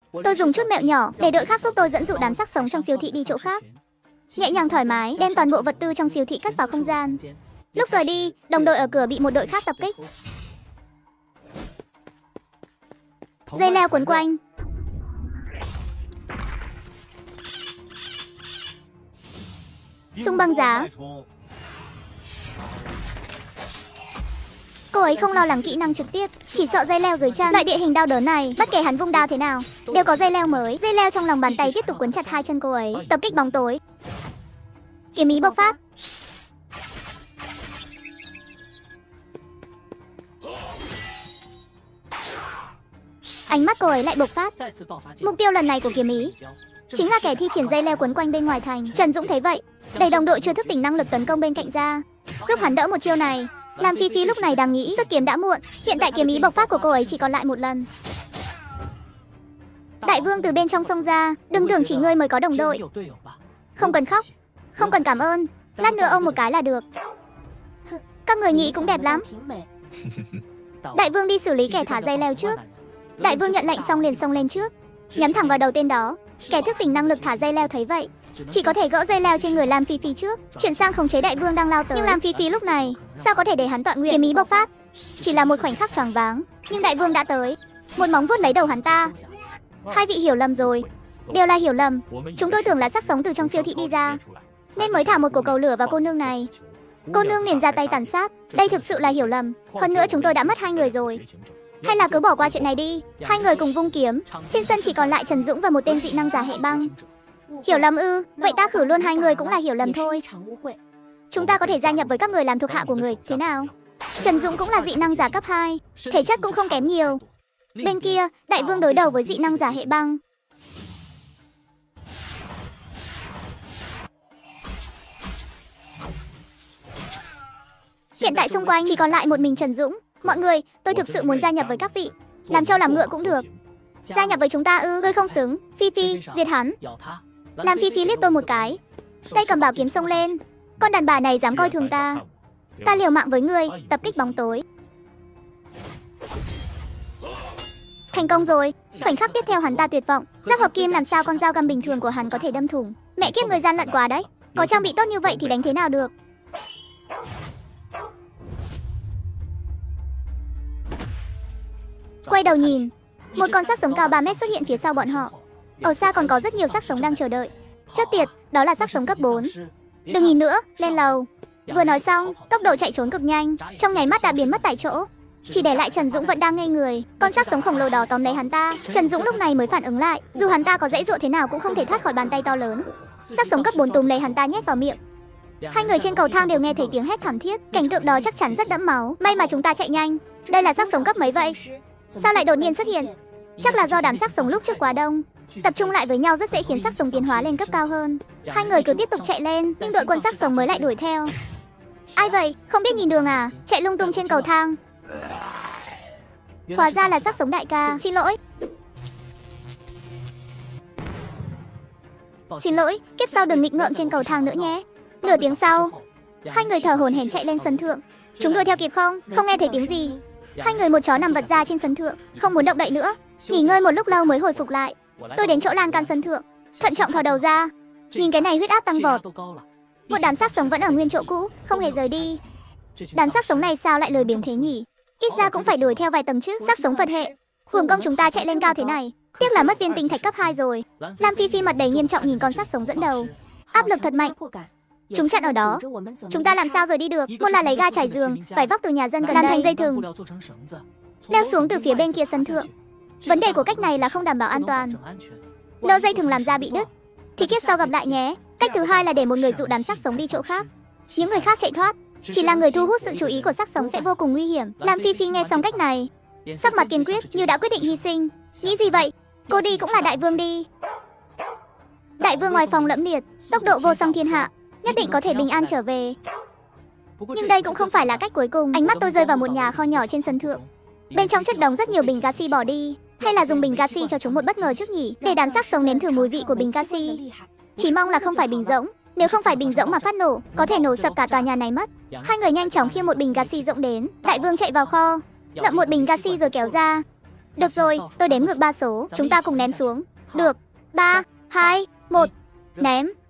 Tôi dùng chút mẹo nhỏ để đội khác giúp tôi dẫn dụ đám xác sống trong siêu thị đi chỗ khác. Nhẹ nhàng thoải mái đem toàn bộ vật tư trong siêu thị cất vào không gian. Lúc rời đi, đồng đội ở cửa bị một đội khác tập kích. Dây leo quấn quanh. Xung băng giá. Cô ấy không lo lắng kỹ năng trực tiếp, chỉ sợ dây leo dưới chân. Loại địa hình đau đớn này, bất kể hắn vung đao thế nào, đều có dây leo mới. Dây leo trong lòng bàn tay tiếp tục quấn chặt hai chân cô ấy. Tập kích bóng tối. Kiếm ý bộc phát. Ánh mắt cô ấy lại bộc phát. Mục tiêu lần này của kiếm ý chính là kẻ thi triển dây leo quấn quanh bên ngoài thành. Trần Dũng thấy vậy, đẩy đồng đội chưa thức tỉnh năng lực tấn công bên cạnh ra, giúp hắn đỡ một chiêu này. Lam Phi Phi lúc này đang nghĩ rút kiếm đã muộn. Hiện tại kiếm ý bộc phát của cô ấy chỉ còn lại một lần. Đại vương từ bên trong xông ra. Đừng tưởng chỉ ngươi mới có đồng đội. Không cần khóc, không cần cảm ơn, lát nữa ôm một cái là được. Các người nghĩ cũng đẹp lắm. Đại vương đi xử lý kẻ thả dây leo trước. Đại vương nhận lệnh xong liền xông lên trước, nhắm thẳng vào đầu tên đó. Kẻ thức tỉnh năng lực thả dây leo thấy vậy, chỉ có thể gỡ dây leo trên người Lam Phi Phi trước, chuyển sang khống chế đại vương đang lao tới. Nhưng Lam Phi Phi lúc này sao có thể để hắn tọa nguyện. Kiếm ý bộc phát. Chỉ là một khoảnh khắc choáng váng, nhưng đại vương đã tới, một móng vuốt lấy đầu hắn ta. Hai vị hiểu lầm rồi, đều là hiểu lầm. Chúng tôi tưởng là xác sống từ trong siêu thị đi ra, nên mới thả một quả cầu lửa vào cô nương này. Cô nương liền ra tay tàn sát. Đây thực sự là hiểu lầm. Hơn nữa chúng tôi đã mất hai người rồi. Hay là cứ bỏ qua chuyện này đi. Hai người cùng vung kiếm. Trên sân chỉ còn lại Trần Dũng và một tên dị năng giả hệ băng. Hiểu lầm ư? Vậy ta khử luôn hai người cũng là hiểu lầm thôi. Chúng ta có thể gia nhập với các người làm thuộc hạ của người, thế nào? Trần Dũng cũng là dị năng giả cấp 2, thể chất cũng không kém nhiều. Bên kia, đại vương đối đầu với dị năng giả hệ băng. Hiện tại xung quanh chỉ còn lại một mình Trần Dũng. Mọi người, tôi thực sự muốn gia nhập với các vị. Làm trâu làm ngựa cũng được. Gia nhập với chúng ta ư? Ngươi không xứng. Phi Phi, diệt hắn. Làm Phi Phi liếc tôi một cái, tay cầm bảo kiếm xông lên. Con đàn bà này dám coi thường ta. Ta liều mạng với ngươi. Tập kích bóng tối. Thành công rồi. Khoảnh khắc tiếp theo hắn ta tuyệt vọng. Giáp hợp kim làm sao con dao găm bình thường của hắn có thể đâm thủng. Mẹ kiếp, người gian lận quá đấy. Có trang bị tốt như vậy thì đánh thế nào được. Quay đầu nhìn, một con xác sống cao 3 mét xuất hiện phía sau bọn họ. Ở xa còn có rất nhiều xác sống đang chờ đợi. Chết tiệt, đó là xác sống cấp 4. Đừng nhìn nữa, lên lầu. Vừa nói xong, tốc độ chạy trốn cực nhanh, trong nháy mắt đã biến mất tại chỗ. Chỉ để lại Trần Dũng vẫn đang ngây người. Con xác sống khổng lồ đó tóm lấy hắn ta. Trần Dũng lúc này mới phản ứng lại, dù hắn ta có giãy giụa thế nào cũng không thể thoát khỏi bàn tay to lớn. Xác sống cấp 4 túm lấy hắn ta nhét vào miệng. Hai người trên cầu thang đều nghe thấy tiếng hét thảm thiết. Cảnh tượng đó chắc chắn rất đẫm máu. May mà chúng ta chạy nhanh. Đây là xác sống cấp mấy vậy? Sao lại đột nhiên xuất hiện? Chắc là do đám xác sống lúc trước quá đông, tập trung lại với nhau rất dễ khiến xác sống tiến hóa lên cấp cao hơn. Hai người cứ tiếp tục chạy lên, nhưng đội quân xác sống mới lại đuổi theo. Ai vậy? Không biết nhìn đường à? Chạy lung tung trên cầu thang. Hóa ra là xác sống đại ca. Xin lỗi. Xin lỗi, kiếp sau đừng nghịch ngợm trên cầu thang nữa nhé. Nửa tiếng sau, hai người thở hổn hển chạy lên sân thượng. Chúng đuổi theo kịp không? Không nghe thấy tiếng gì. Hai người một chó nằm vật ra trên sân thượng, không muốn động đậy nữa. Nghỉ ngơi một lúc lâu mới hồi phục lại. Tôi đến chỗ lan can sân thượng, thận trọng thò đầu ra. Nhìn cái này huyết áp tăng vọt. Một đám xác sống vẫn ở nguyên chỗ cũ, không hề rời đi. Đám xác sống này sao lại lười biếng thế nhỉ? Ít ra cũng phải đuổi theo vài tầng chứ. Xác sống Phật hệ. Hưởng công chúng ta chạy lên cao thế này. Tiếc là mất viên tinh thạch cấp 2 rồi. Lam Phi Phi mặt đầy nghiêm trọng nhìn con xác sống dẫn đầu. Áp lực thật mạnh. Chúng chặn ở đó. Chúng ta làm sao rời đi được? Một là lấy ga trải giường, vải vóc từ nhà dân gần đây, làm thành dây thừng, leo xuống từ phía bên kia sân thượng. Vấn đề của cách này là không đảm bảo an toàn. Lỡ dây thừng làm ra bị đứt thì kiếp sau gặp lại nhé. Cách thứ hai là để một người dụ đám xác sống đi chỗ khác. Những người khác chạy thoát, chỉ là người thu hút sự chú ý của xác sống sẽ vô cùng nguy hiểm. Lam Phi Phi nghe xong cách này, sắc mặt kiên quyết như đã quyết định hy sinh. Nghĩ gì vậy? Cô đi cũng là đại vương đi. Đại vương ngoài phòng lẫm liệt, tốc độ vô song thiên hạ, nhất định có thể bình an trở về. Nhưng đây cũng không phải là cách cuối cùng. Ánh mắt tôi rơi vào một nhà kho nhỏ trên sân thượng. Bên trong chất đống rất nhiều bình gaxi bỏ đi. Hay là dùng bình gaxi cho chúng một bất ngờ trước nhỉ? Để đám xác sống nếm thử mùi vị của bình gaxi. Chỉ mong là không phải bình rỗng. Nếu không phải bình rỗng mà phát nổ, có thể nổ sập cả tòa nhà này mất. Hai người nhanh chóng khiêng một bình gaxi rỗng đến. Đại vương chạy vào kho, ngậm một bình gaxi rồi kéo ra. Được rồi, tôi đếm ngược 3 số, chúng ta cùng ném xuống. Được, 3, 2, 1, ném.